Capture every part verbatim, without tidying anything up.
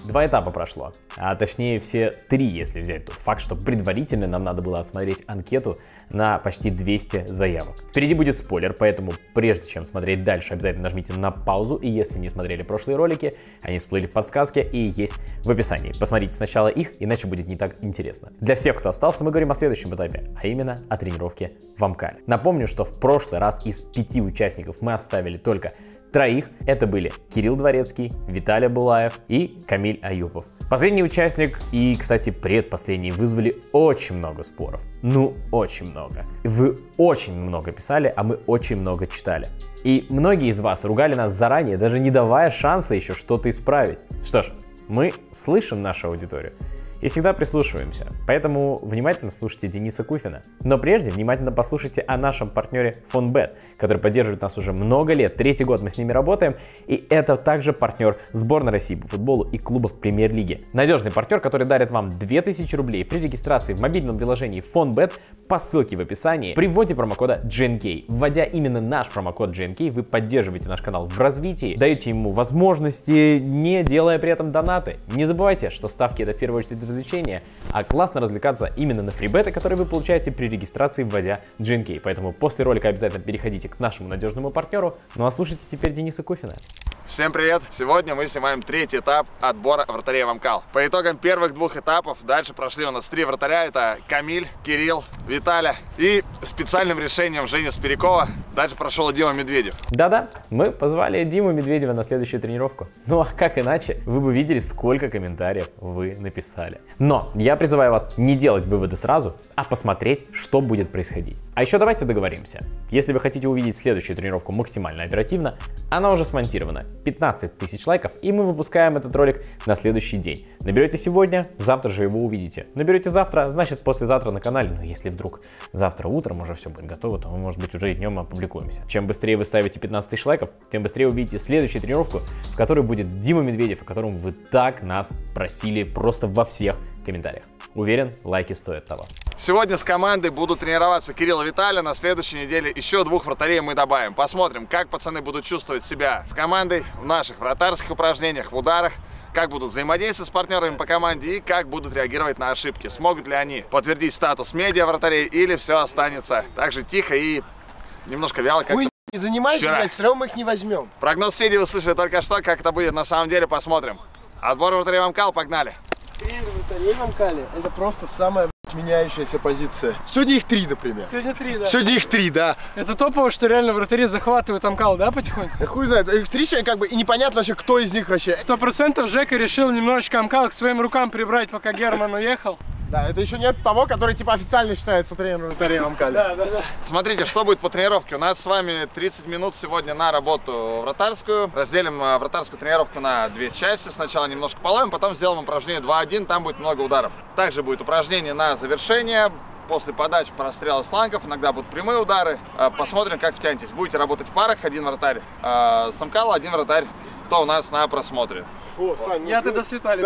Два этапа прошло, а точнее все три, если взять тот факт, что предварительно нам надо было отсмотреть анкету на почти двести заявок. Впереди будет спойлер, поэтому прежде чем смотреть дальше, обязательно нажмите на паузу, и если не смотрели прошлые ролики, они всплыли в подсказке и есть в описании. Посмотрите сначала их, иначе будет не так интересно. Для всех, кто остался, мы говорим о следующем этапе, а именно о тренировке в Амкале. Напомню, что в прошлый раз из пяти участников мы оставили только троих. Это были Кирилл Дворецкий, Виталий Булаев и Камиль Аюпов. Последний участник и, кстати, предпоследний вызвали очень много споров. Ну, очень много. Вы очень много писали, а мы очень много читали. И многие из вас ругали нас заранее, даже не давая шанса еще что-то исправить. Что ж, мы слышим нашу аудиторию и всегда прислушиваемся, поэтому внимательно слушайте Дениса Куфина. Но прежде внимательно послушайте о нашем партнере Фонбет, который поддерживает нас уже много лет, третий год мы с ними работаем, и это также партнер сборной России по футболу и клубов премьер-лиги. Надежный партнер, который дарит вам две тысячи рублей при регистрации в мобильном приложении Фонбет по ссылке в описании при вводе промокода джи эн кей. Вводя именно наш промокод джи эн кей, вы поддерживаете наш канал в развитии, даете ему возможности, не делая при этом донаты. Не забывайте, что ставки — это в первую очередь развлечения, а классно развлекаться именно на фрибеты, которые вы получаете при регистрации, вводя джи эн кей. Поэтому после ролика обязательно переходите к нашему надежному партнеру. Ну а слушайте теперь Дениса Куфина. Всем привет! Сегодня мы снимаем третий этап отбора вратарей в Амкал. По итогам первых двух этапов дальше прошли у нас три вратаря. Это Камиль, Кирилл, Виталя. И специальным решением Жени Спирякова дальше прошел Дима Медведев. Да-да, мы позвали Диму Медведева на следующую тренировку. Ну а как иначе? Вы бы видели, сколько комментариев вы написали. Но я призываю вас не делать выводы сразу, а посмотреть, что будет происходить. А еще давайте договоримся. Если вы хотите увидеть следующую тренировку максимально оперативно, она уже смонтирована. пятнадцать тысяч лайков, и мы выпускаем этот ролик на следующий день. Наберете сегодня, завтра же его увидите. Наберете завтра, значит послезавтра на канале. Но если вдруг завтра утром уже все будет готово, то мы, может быть, уже и днем опубликуемся. Чем быстрее вы ставите пятнадцать тысяч лайков, тем быстрее увидите следующую тренировку, в которой будет Дима Медведев, о котором вы так нас просили просто во всех комментариях. Уверен, лайки стоят того. Сегодня с командой будут тренироваться Кирилл и Виталий. На следующей неделе еще двух вратарей мы добавим. Посмотрим, как пацаны будут чувствовать себя с командой в наших вратарских упражнениях, в ударах, как будут взаимодействовать с партнерами по команде и как будут реагировать на ошибки. Смогут ли они подтвердить статус медиа вратарей или все останется так же тихо и немножко вяло, как Ой, не занимайся, блядь, все равно мы их не возьмем. Прогноз Феди вы слышали только что, как это будет на самом деле, посмотрим. Отбор вратарей в Амкал, погнали! Тренер вратарей в Амкале — это просто самая меняющаяся позиция. Сегодня их три, например. Сегодня три, да. Сегодня их три, да. Это топово, что реально вратари захватывают Амкал, да, потихоньку? Да хуй знает, их три сегодня как бы, и непонятно вообще, кто из них вообще. Сто процентов Жека решил немножечко Амкал к своим рукам прибрать, пока Герман уехал. Да, это еще нет того, который типа официально считается тренером вратарей в Амкале. Да, да, да. Смотрите, что будет по тренировке. У нас с вами тридцать минут сегодня на работу вратарскую. Разделим вратарскую тренировку на две части. Сначала немножко половим, потом сделаем упражнение два один, там будет много ударов. Также будет упражнение на завершение. После подач, прострела слангов, иногда будут прямые удары. Посмотрим, как втянетесь. Будете работать в парах, один вратарь с Амкала, один вратарь, кто у нас на просмотре. О, Сань, Я тогда с Виталием.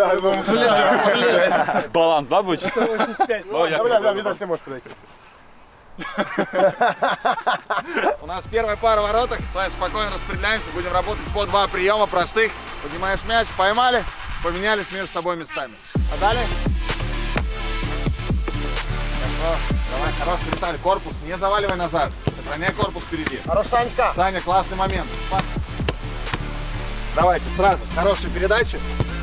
Да, баланс, да, будет? сто восемьдесят пять. да, да, Виталий, ты можешь подойти. У нас первая пара вороток. С вами спокойно распределяемся. Будем работать по два приема простых. Поднимаешь мяч, поймали, поменялись между собой местами. Подали. Хорошо. Давай, хороший, Виталий. Корпус не заваливай назад. Сохраняй корпус впереди. Хорош, Санечка. Саня, классный момент. Давайте сразу. Хорошие передачи.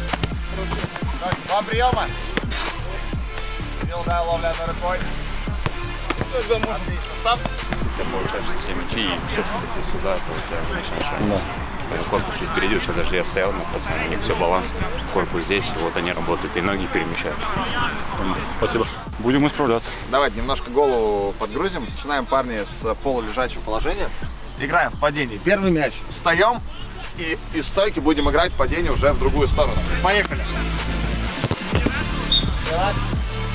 Два приема. Делал, да, ловля одной рукой. Отлично. Стоп. Ты получаешь все мячи и все, что ты сюда, то у тебя начинаешь шаг. Корпус чуть впереди, что даже я стоял, но пацаны, у них все баланс. Корпус здесь, и вот они работают, и ноги перемещают. Спасибо. Будем исправляться. Давайте немножко голову подгрузим. Начинаем, парни, с полулежачего положения. Играем в падении. Первый мяч. Встаем. И из стойки будем играть падение уже в другую сторону. Поехали!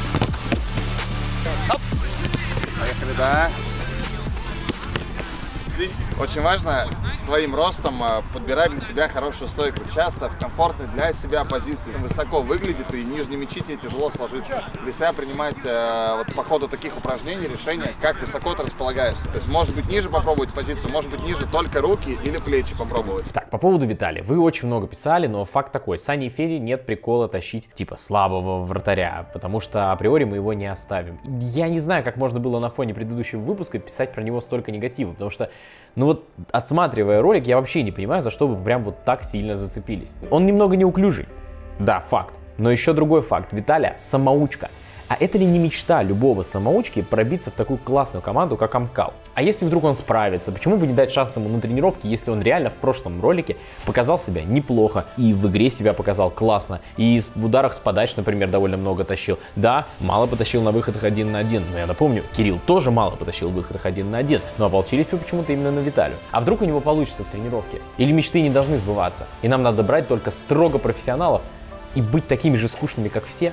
Оп. Поехали, да. следить. Очень важно с твоим ростом подбирать для себя хорошую стойку. Часто в комфортной для себя позиции. Высоко выглядит, и нижние мячи тебе тяжело сложиться. Для себя принимать вот по ходу таких упражнений решение, как высоко ты располагаешься. То есть может быть ниже попробовать позицию, может быть ниже только руки или плечи попробовать. Так, по поводу Виталия. Вы очень много писали, но факт такой. С Саней и Федей нет прикола тащить типа слабого вратаря, потому что априори мы его не оставим. Я не знаю, как можно было на фоне предыдущего выпуска писать про него столько негатива, потому что, ну вот, отсматривая ролик, я вообще не понимаю, за что вы прям вот так сильно зацепились. Он немного неуклюжий. Да, факт. Но еще другой факт. Виталя самоучка. А это ли не мечта любого самоучки пробиться в такую классную команду, как Амкал? А если вдруг он справится, почему бы не дать шанс ему на тренировке, если он реально в прошлом ролике показал себя неплохо, и в игре себя показал классно, и в ударах с подач, например, довольно много тащил. Да, мало потащил на выходах один на один, но я напомню, Кирилл тоже мало потащил в выходах один на один, но ополчились вы почему-то именно на Виталию. А вдруг у него получится в тренировке? Или мечты не должны сбываться, и нам надо брать только строго профессионалов и быть такими же скучными, как все?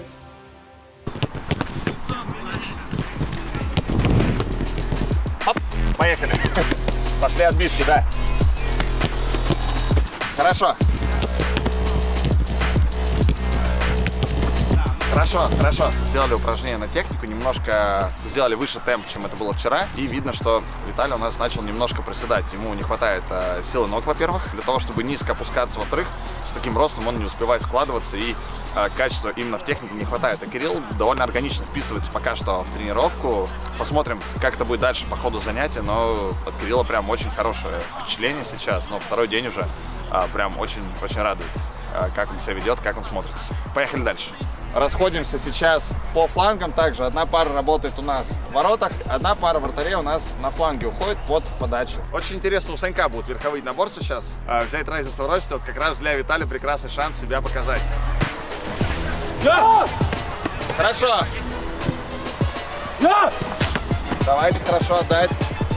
Поехали. Пошли отбивки, да. Хорошо. Хорошо, хорошо. Сделали упражнение на технику, немножко сделали выше темп, чем это было вчера. И видно, что Виталий у нас начал немножко проседать. Ему не хватает э, силы ног, во-первых, для того, чтобы низко опускаться. Во-вторых, с таким ростом он не успевает складываться, и э, качества именно в технике не хватает. А Кирилл довольно органично вписывается пока что в тренировку. Посмотрим, как это будет дальше по ходу занятия, но от Кирилла прям очень хорошее впечатление сейчас. Но второй день уже э, прям очень-очень радует, э, как он себя ведет, как он смотрится. Поехали дальше. Расходимся сейчас по флангам. Также одна пара работает у нас в воротах, одна пара вратарей у нас на фланге уходит под подачу. Очень интересно, у Санька будут верховые наборцы сейчас. А, взять разницу в росте, вот как раз для Виталия прекрасный шанс себя показать. Да! Хорошо. Да! Давайте хорошо отдать.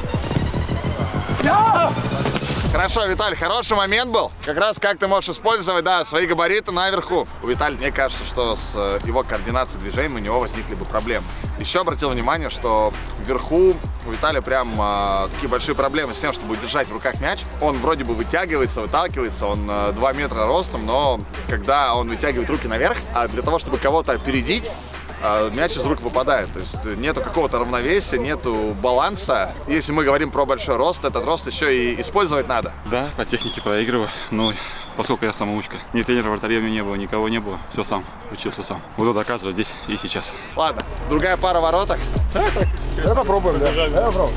Да! Хорошо, Виталий, хороший момент был. Как раз как ты можешь использовать, да, свои габариты наверху. У Виталия, мне кажется, что с его координацией движений у него возникли бы проблемы. Еще обратил внимание, что вверху у Виталия прям э, такие большие проблемы с тем, чтобы держать в руках мяч. Он вроде бы вытягивается, выталкивается, он э, два метра ростом, но когда он вытягивает руки наверх, а для того, чтобы кого-то опередить, мяч из рук выпадает, то есть нету какого-то равновесия, нету баланса. Если мы говорим про большой рост, этот рост еще и использовать надо. Да, по технике проигрываю, но поскольку я самоучка, ни тренера вратаря у меня не было, никого не было, все сам, учился сам. Буду доказывать здесь и сейчас. Ладно, другая пара в воротах. Давай попробуем, да? Давай попробуем.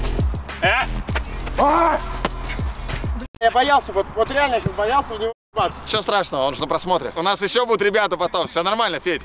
Я боялся, вот, вот реально я сейчас боялся в него ебаться. Ничего страшного, он же на просмотре. У нас еще будут ребята потом, все нормально, Федь.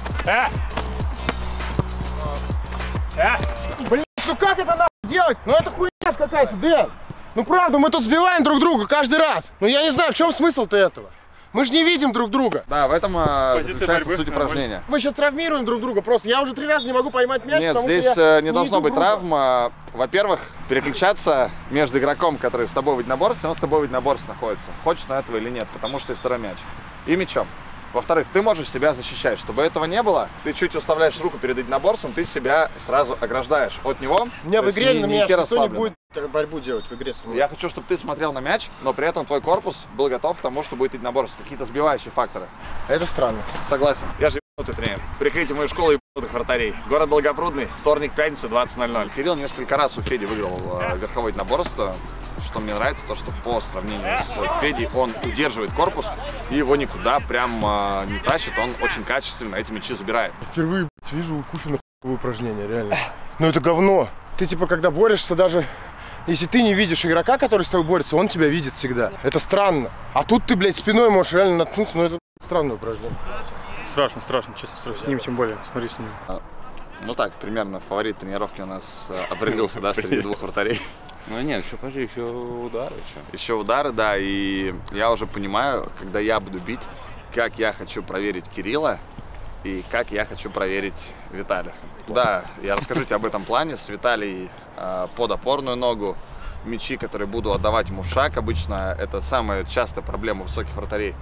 Блин, ну как это нахуй делать? Ну это хуйня какая-то, Дэн. Ну правда, мы тут сбиваем друг друга каждый раз. Ну я не знаю, в чем смысл-то этого? Мы же не видим друг друга. Да, в этом э, заключается суть упражнения. Мы сейчас травмируем друг друга просто. Я уже три раза не могу поймать мяч. Нет, здесь я не должно быть травм. Во-первых, переключаться между игроком, который с тобой в единоборстве, он с тобой в единоборстве находится. Хочешь на этого или нет, потому что есть второй мяч. И мячом. Во-вторых, ты можешь себя защищать. Чтобы этого не было, ты чуть выставляешь руку перед единоборством, ты себя сразу ограждаешь от него. Не, в игре на меня никто не будет борьбу делать в игре. Я хочу, чтобы ты смотрел на мяч, но при этом твой корпус был готов к тому, что будет единоборство. Какие-то сбивающие факторы. Это странно. Согласен. Я же ебанутый тренер. Приходите в мою школу ебанутых вратарей. Город Долгопрудный, вторник, пятница, двадцать ноль ноль. Кирилл несколько раз у Феди выиграл э, верховое единоборство. Что мне нравится, то что по сравнению с Федей он удерживает корпус и его никуда прям э, не тащит, он очень качественно эти мячи забирает. Впервые блядь, вижу у Куфина упражнение, реально. Ну это говно. Ты типа когда борешься, даже если ты не видишь игрока, который с тобой борется, он тебя видит всегда. Это странно. А тут ты, блядь, спиной можешь реально наткнуться, но это блядь, странное упражнение. Страшно, страшно, честно, страшно. С ним тем более, смотри с ним. Ну так, примерно фаворит тренировки у нас определился, да, среди двух вратарей. Ну нет, еще, подожди, еще удары. Еще. еще удары, да, и я уже понимаю, когда я буду бить, как я хочу проверить Кирилла и как я хочу проверить Виталия. Да, я расскажу тебе об этом плане. С Виталией э, под опорную ногу, мячи, которые буду отдавать ему в шаг, обычно это самая частая проблема высоких вратарей.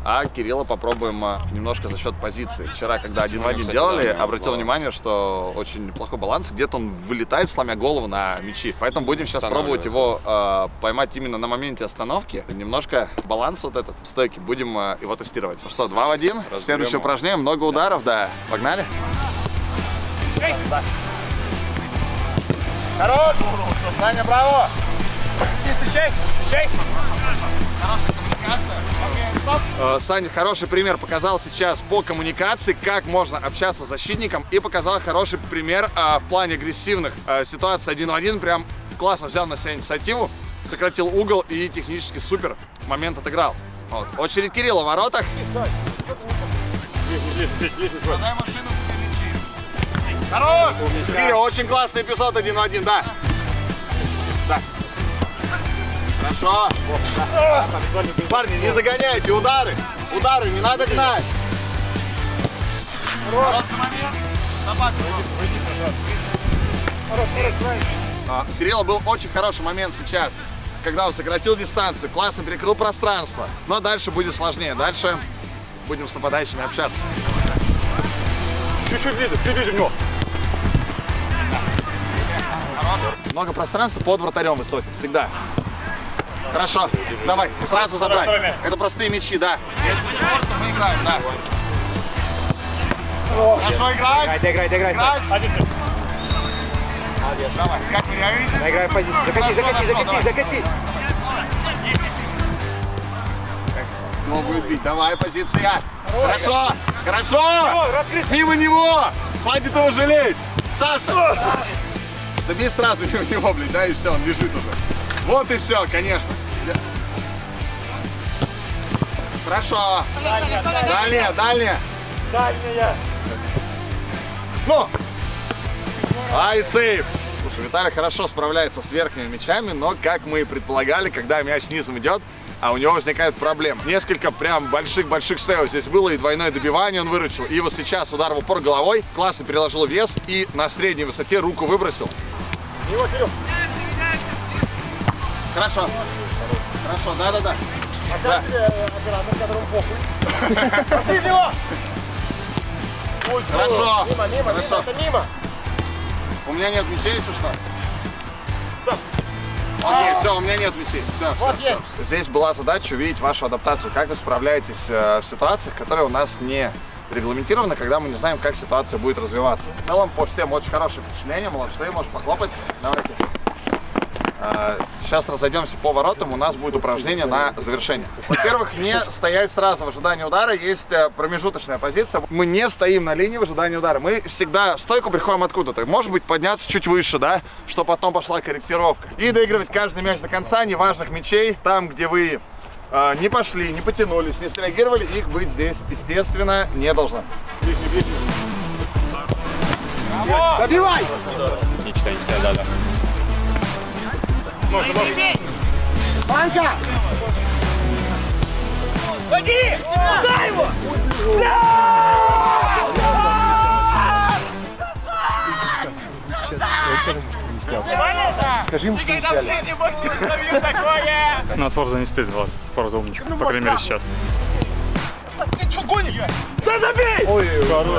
а Кирилла попробуем немножко за счет позиции. Вчера, когда один в один делали, обратил внимание, что очень неплохой баланс. Где-то он вылетает, сломя голову на мячи. Поэтому будем сейчас пробовать его э, поймать именно на моменте остановки. Немножко баланс вот этот стойки. Будем э, его тестировать. Ну что, два в один. Разберем. Следующее упражнение. Много ударов, да. Погнали. Хорош! Саня, браво! Встречай! Встречай! Хорошая коммуникация. Саня хороший пример показал сейчас по коммуникации, как можно общаться с защитником, и показал хороший пример а, в плане агрессивных а, ситуаций один в один. Прям классно взял на себя инициативу, сократил угол и технически супер момент отыграл. Вот. Очередь Кирилла в воротах. Подай машину. Хорош! Кирилл, очень классный эпизод один в один, да. Да. Хорошо. Парни, не загоняйте, удары. Удары, не надо гнать. У Кирилла был очень хороший момент сейчас, когда он сократил дистанцию, классно перекрыл пространство. Но дальше будет сложнее. Дальше будем с нападающими общаться. Чуть-чуть видно, чуть видно в него. Много пространства под вратарем высоким, всегда. Хорошо, давай, сразу забрать. Это простые мячи, да. Если спорт, то мы играем, да. Хорошо, играй. Играй, играй, играй. Давай, как меня видите? Играй в позицию. Закати, закати, закати, закати. Ну, будет бить, давай, позиция. Хорошо, хорошо. Мимо него. Хватит его жалеть. Саша. Забей сразу мимо него, блядь, да, и все, он лежит уже. Вот и все, конечно. Хорошо. Дальняя, дальняя. Дальняя. Ну. Ай, сейф. Слушай, Виталий хорошо справляется с верхними мячами, но, как мы и предполагали, когда мяч низом идет, а у него возникают проблемы. Несколько прям больших-больших сейвов здесь было, и двойное добивание он выручил. И вот сейчас удар в упор головой, классно переложил вес и на средней высоте руку выбросил. Его, Кирилл. Хорошо. Хорошо, да-да-да. Да. Оператор, которому похуй. Ты него! Хорошо. Мимо, мимо, Хорошо. мимо, это мимо. У меня нет мячей, если что. Окей, все, у меня нет мячей. Все, вот все, есть. все. Здесь была задача увидеть вашу адаптацию, как вы справляетесь э, в ситуациях, которые у нас не регламентированы, когда мы не знаем, как ситуация будет развиваться. В целом, по всем очень хорошее впечатление, молодцы, можешь похлопать. Давайте. Э, сейчас разойдемся по воротам, у нас будет упражнение на завершение. Во-первых, не стоять сразу в ожидании удара, есть промежуточная позиция. Мы не стоим на линии в ожидании удара, мы всегда в стойку приходим откуда-то. Может быть, подняться чуть выше, да, чтобы потом пошла корректировка. И доигрывать каждый мяч до конца, неважных мячей, там, где вы э, не пошли, не потянулись, не среагировали, их быть здесь, естественно, не должно. Добивай! Не читай, не читай, да-да. Ванька! Ходи! Дай его! Скажи ему, что не сняли. Ну, от Форза не стыд, ладно. Форза умничек, по крайней мере, сейчас. Ты что гонишь? Да забей! Ой, хорош.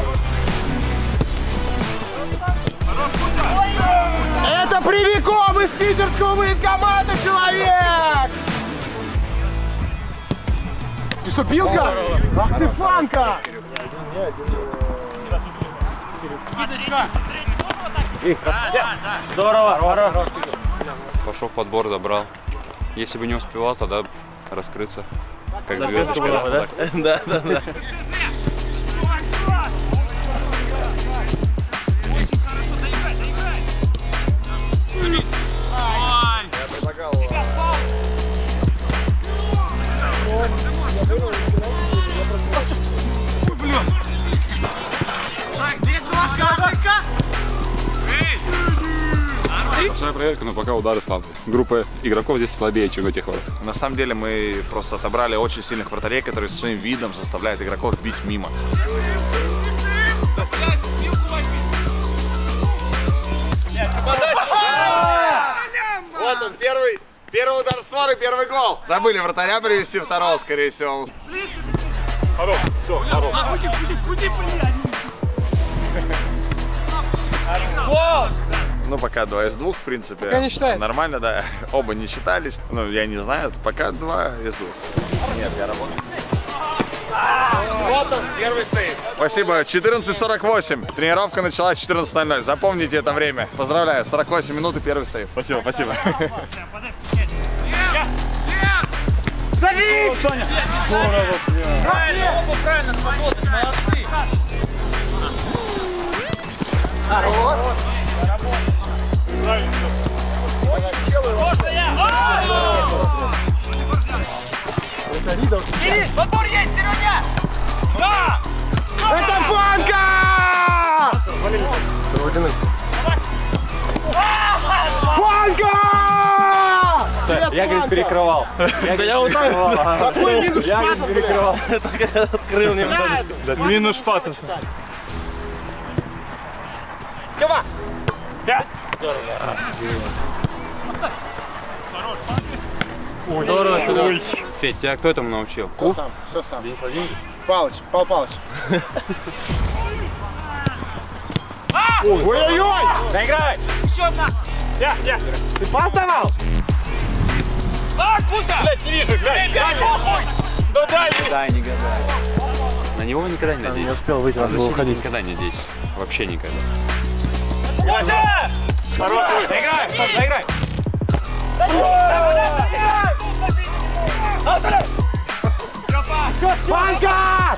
Это Привиков из питерского военкомата человек! Ты что, пилка? Ах ты, Фанка! Здорово, здорово. Пошел в подбор, забрал. Если бы не успевал, тогда раскрыться. Как звездочка, да? Да, да, да. Я предлагал... Большая проверка, но пока удары слабые. Группа игроков здесь слабее, чем в этих воротах. На самом деле мы просто отобрали очень сильных вратарей, которые своим видом заставляют игроков бить мимо. Вот он, первый Первый удар ссоры, первый гол. Забыли вратаря привести, второго, скорее всего. Хорош, все, хорош. Ну, пока два из двух, в принципе. Пока не считается. Нормально, да. Оба не считались. Ну, я не знаю, пока два из двух. Нет, я работаю. Вот он, первый сейв. Спасибо. четырнадцать сорок восемь. Тренировка началась в четырнадцать ноль ноль. Запомните это время. Поздравляю. сорок восемь минут и первый сейв. Спасибо, спасибо. Зови! Саня! Правильно, оба правильно сработали, молодцы! Иди, подбор есть, Серёня! Да! Это Фанка! Фанка! Я, говорит, перекрывал. Я, я вот так. Какой минус Я, шпатов, говорит, перекрывал. Открыл немного. Минус шпатов. Тёма! Ой, здорово, ой. Петь, тебя кто этому научил? Все сам, все сам. Палыч, Пал Палыч. Ой-ой-ой! Доиграй! Еще одна! Я, я. Ты пас давал? А, Кузя! Блядь, не вижу, блядь. Дай, похуй! Да дай! Дай, не гадай. На него никогда не надеюсь. Не успел выйти, надо было уходить. Никогда не надеюсь. Вообще никогда. Кузя! Хороший! Доиграй! Доиграй! Фанка!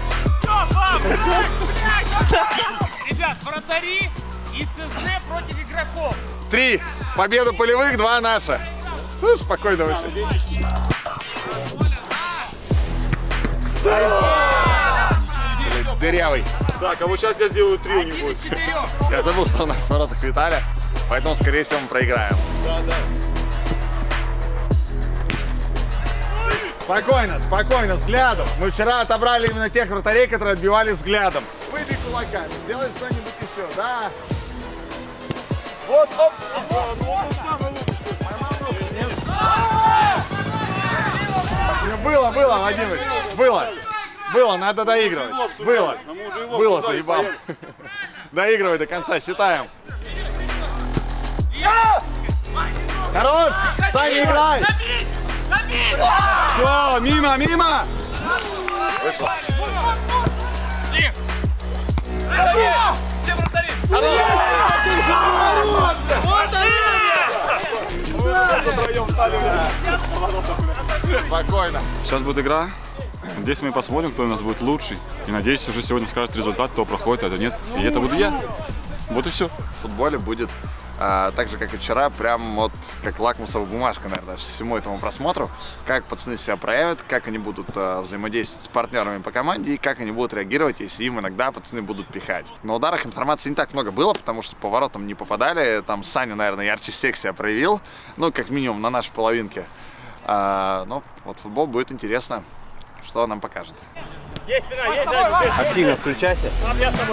Ребят, вратари и ЦЗ против игроков. Три. Победа полевых, два наша. Ну, спокойно вообще. Блин, дырявый. Так, а вот сейчас я сделаю три у него. Я забыл, что у нас в воротах Виталя, поэтому, скорее всего, мы проиграем. Да, да. Спокойно, спокойно, взглядом. Мы вчера отобрали именно тех вратарей, которые отбивали взглядом. Выбей кулаками, сделай что-нибудь еще, да. Вот, оп, Было, было, Владимир, было. Было, надо доигрывать. Было, было, заебал. Доигрывай до конца, считаем. Хорош! Саня, играй! Все, мимо, мимо! Вышел. Все вратари! Спокойно. Сейчас будет игра. Здесь мы посмотрим, кто у нас будет лучший. И надеюсь, уже сегодня скажет результат, кто проходит, а кто нет. И это буду я. Вот и все. В футболе будет а, так же, как и вчера, прям вот как лакмусовая бумажка, наверное, всему этому просмотру. Как пацаны себя проявят, как они будут а, взаимодействовать с партнерами по команде и как они будут реагировать, если им иногда пацаны будут пихать. На ударах информации не так много было, потому что по воротам не попадали. Там Саня, наверное, ярче всех себя проявил. Ну, как минимум, на нашей половинке. А, ну, вот футбол будет интересно, что он нам покажет. Есть спина, есть, да, активно включайся. Сам я с тобой.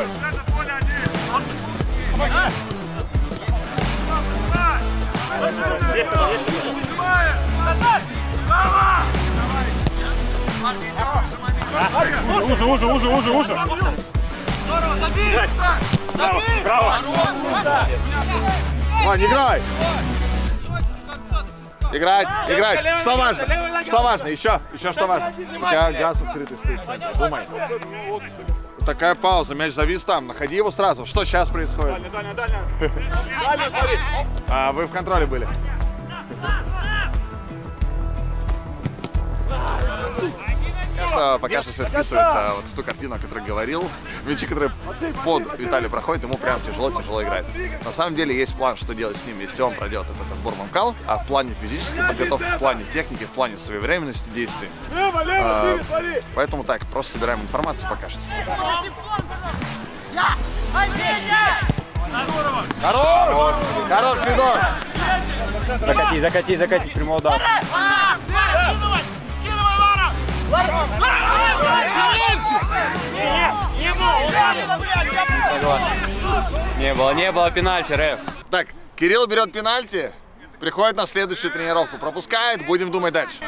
Уже, уже, уже, уже, уже. Браво, браво. Вань, играй! Играть, играть. Что важно? Что важно? Еще, еще что важно? У тебя газ открытый стоит. Думай. Такая пауза, мяч завис там, находи его сразу. Что сейчас происходит? Дальня, дальня, дальня. Дальня, смотри. А, вы в контроле были. Кажется, пока что все вписывается вот в ту картину, о которой говорил. Мячи, которые под Виталий проходит, ему прям тяжело-тяжело играть. На самом деле есть план, что делать с ним, если он пройдет этот отбор в МКАЛ, а в плане физической подготовки, в плане техники, в плане своевременности действий. А, поэтому так, просто собираем информацию пока что. Хорош! Хорош, видок! Закати, закати, закати, прямой удар. Не было, Не было, не было пенальти, Рэф. Так, Кирилл берет пенальти. приходит на следующую тренировку, пропускает, будем думать дальше.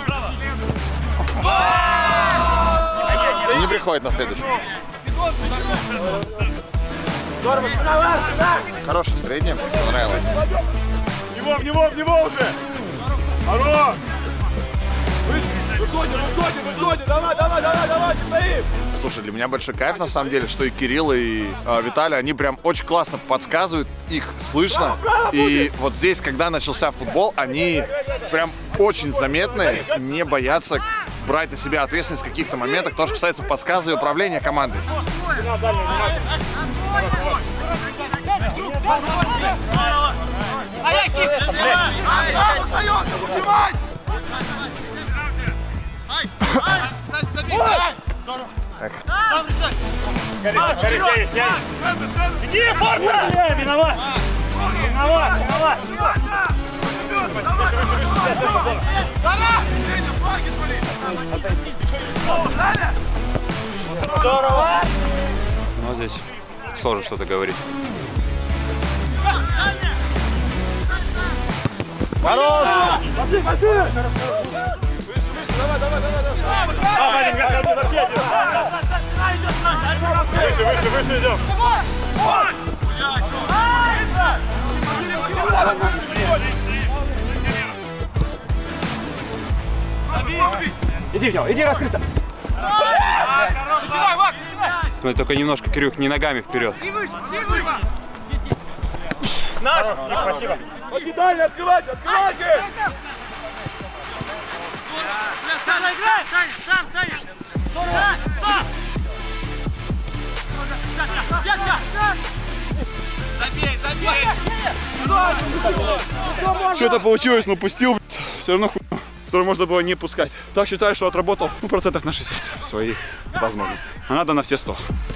Не приходит на следующую. Хороший средний, понравилось. В него, в него, в него уже! Алло! Выходи, выходи, выходи! Давай, давай, давай, давай, не стоим! Слушай, для меня большой кайф на самом деле, что и Кирилл, и э, Виталий, они прям очень классно подсказывают, их слышно. И вот здесь, когда начался футбол, они прям очень заметные, не боятся брать на себя ответственность в каких-то моментах, то, что касается подсказа и управления командой. Иди, Форта! Виноват! Виноват! Виноват! Здорово! Ну, здесь сложно что-то говорить. Хорош! Пошли, пошли! Давай, давай, давай, давай! А, маленькая, как ты Выше, выше, выше идем! Иди в него, иди раскрыто! Смотри, только немножко, Кирюх, не ногами вперед. Наш! Спасибо! Покидали, открывайте, открывайте! Сам играй! Сам, Саня! Забей, забей! Что-то получилось, но пустил, все равно хуйню, которую можно было не пускать. Так считаю, что отработал ну, процентов на шестьдесят своих возможностей. А надо на все сто.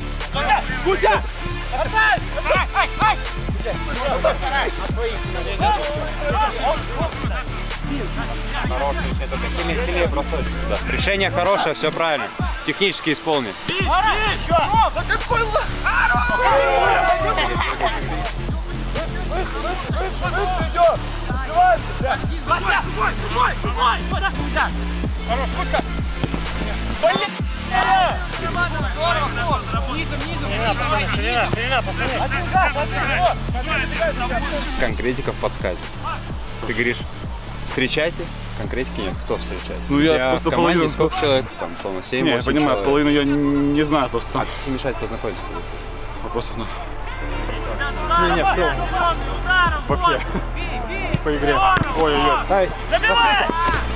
Решение хорошее, все правильно. Технически исполнен. Конкретика в подсказе. Ты говоришь, встречайте, конкретики нет. Кто встречает? Ну я, я просто в команде половину... сколько человек? Там, словно семь, Не, я понимаю, человек. половину я не знаю просто сам. А, кто мешает познакомиться? Вопросов на... Не, не, все. Вообще. По игре. Ой-ой-ой. Забивай!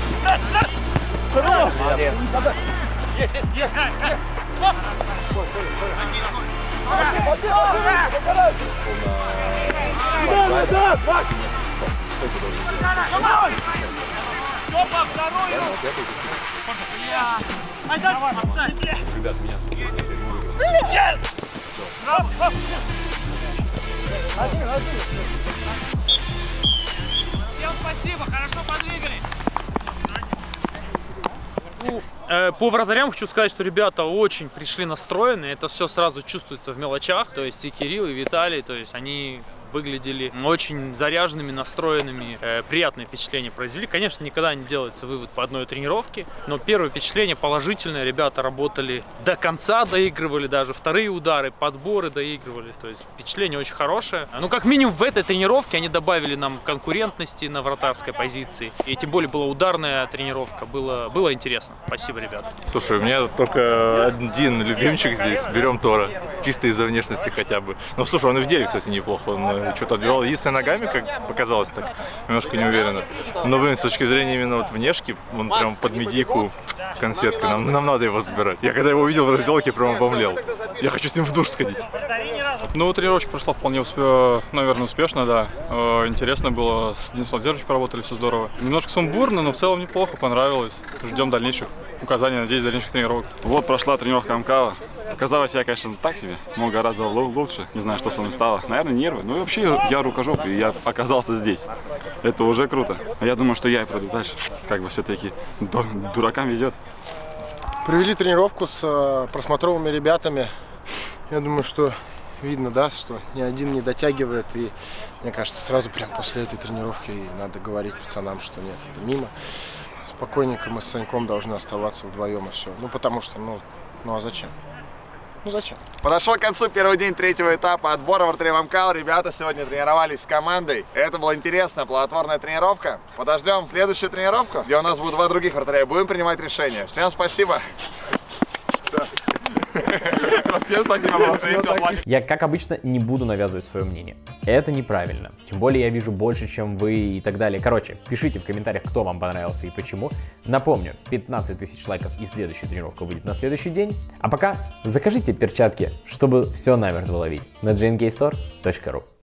Молодец. Есть, есть, есть! Степа, вторую! Ребят, меня Всем спасибо, хорошо подвигались! По вратарям хочу сказать, что ребята очень пришли настроены, это все сразу чувствуется в мелочах, то есть и Кирилл, и Виталий, то есть они выглядели очень заряженными, настроенными, э, приятное впечатление произвели. Конечно, никогда не делается вывод по одной тренировке, но первое впечатление положительное, ребята работали до конца, доигрывали даже вторые удары, подборы доигрывали, то есть впечатление очень хорошее. Ну, как минимум в этой тренировке они добавили нам конкурентности на вратарской позиции, и тем более была ударная тренировка, было, было интересно. Спасибо, ребята. Слушай, у меня только один любимчик здесь, берем Тора, чисто из-за внешности хотя бы. Ну, слушай, он и в деле, кстати, неплохо, он что-то отбивал. Единственное, ногами, как показалось, так немножко неуверенно. Но, блин, с точки зрения именно вот внешки, он прям под медийку конфетка, нам, нам надо его забирать. Я когда его увидел в разделке, прям обомлел. Я хочу с ним в душ сходить. Ну, тренировочка прошла вполне, успе... наверное, успешно, да. Э, интересно было, с Денисом Владимировичем поработали, все здорово. Немножко сумбурно, но в целом неплохо, понравилось. Ждем дальнейших указаний, надеюсь, дальнейших тренировок. Вот прошла тренировка Амкала. Оказалось, я, конечно, так себе, но гораздо лучше. Не знаю, что со мной стало. Наверное, нервы. Ну и вообще, я рукожоп, и я оказался здесь. Это уже круто. Я думаю, что я и пройду дальше. Как бы все-таки дуракам везет. Провели тренировку с просмотровыми ребятами. Я думаю, что видно, да, что ни один не дотягивает. И мне кажется, сразу прям после этой тренировки надо говорить пацанам, что нет, это мимо. Спокойненько мы с Саньком должны оставаться вдвоем и все. Ну, потому что, ну, ну а зачем? Ну зачем? Подошел к концу первый день третьего этапа отбора в вратарем МКАЛ. Ребята сегодня тренировались с командой. Это была интересная плодотворная тренировка. Подождем следующую тренировку, где у нас будут два других вратаря. Будем принимать решения. Всем спасибо. Все. Всем спасибо, просто. Я, как обычно, не буду навязывать свое мнение. Это неправильно. Тем более я вижу больше, чем вы и так далее. Короче, пишите в комментариях, кто вам понравился и почему. Напомню, пятнадцать тысяч лайков и следующая тренировка выйдет на следующий день. А пока закажите перчатки, чтобы все намертво ловить на джей эн кей стор точка ру.